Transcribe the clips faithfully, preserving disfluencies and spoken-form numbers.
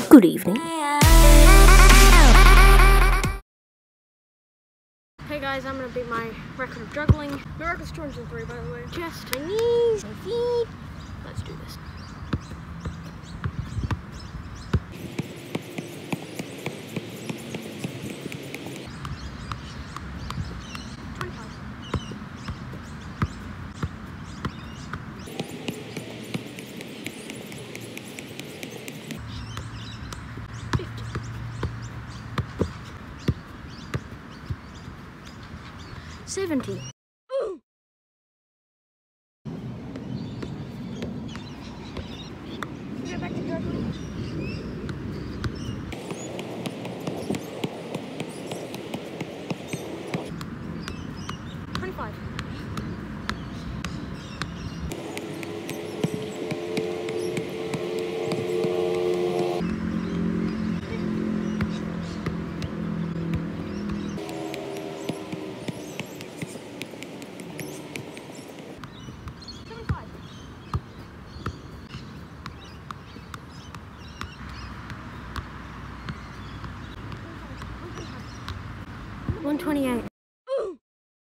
Good evening. Hey guys, I'm gonna beat my record of juggling. My record's two hundred three, by the way. Chest, my knees, my feet. Let's do this. seventy. Ooh. Get back to juggling. twenty-five. one twenty-eight. Ooh.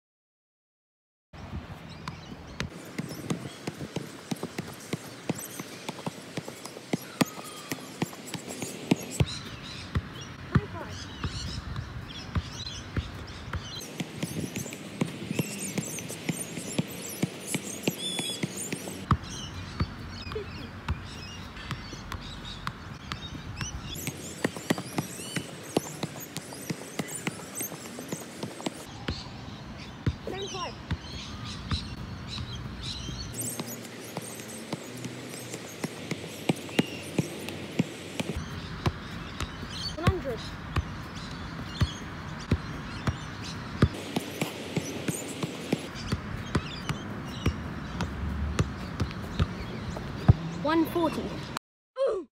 seventy-five. one hundred. one forty. Ooh.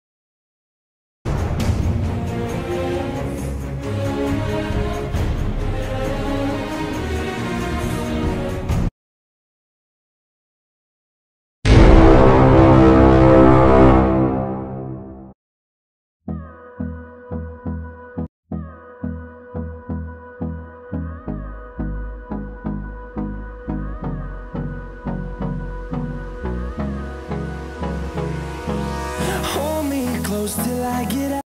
Till I get up,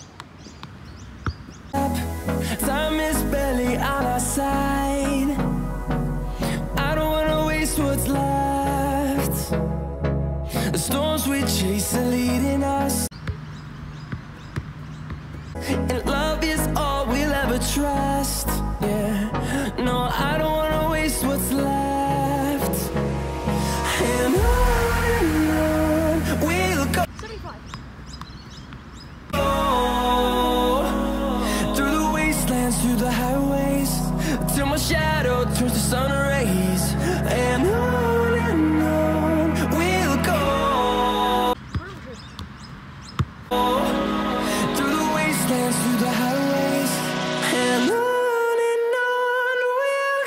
time is barely on our side. I don't wanna waste what's left. The storms we chase are leading us, and love is all we'll ever trust. Yeah, no, I don't wanna waste what's left. And on and on we'll go. Through the highways, till my shadow turns to sun rays, and on and on we'll go. Through the wastelands, through the highways, and on and on we'll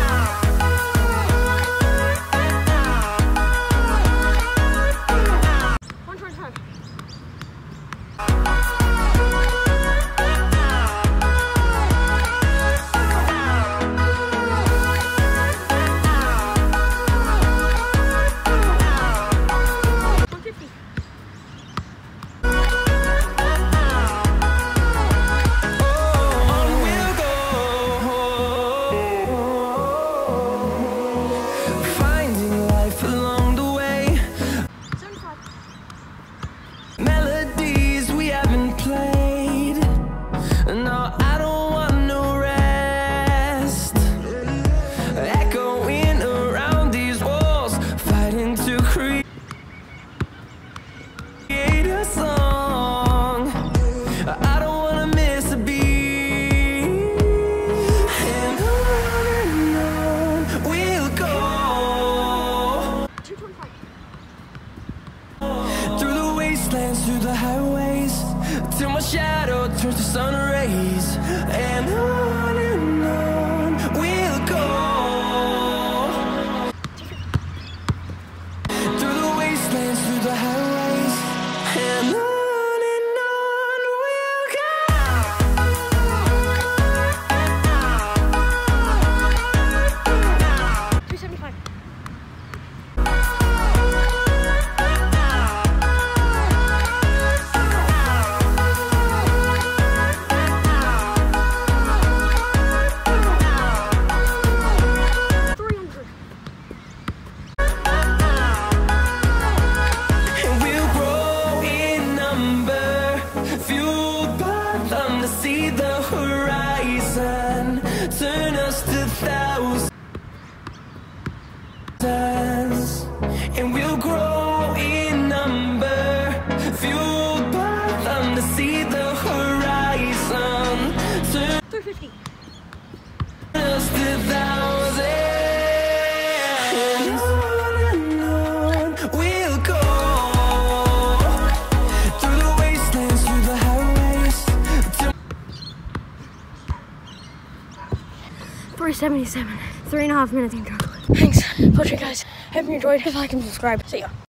go. one twenty-five. Melodies we haven't played. No, I don't want no rest. Echoing around these walls, fighting to create a song. I don't wanna miss a beat. And on and on we'll go. Through the wastelands, through the highways, till my shadow turns to sun rays, and on and on we'll go. Through the wastelands, through the highways, and on and on. and we'll grow in number, fueled by them to see the horizon. Turn three fifty. us to thousands, and on and on we'll go, through the wastelands, through the highways, till three seventy-seven. Three and a half minutes in juggling. Thanks. Pleasure, guys. Hope you enjoyed. Hit like and subscribe. See ya.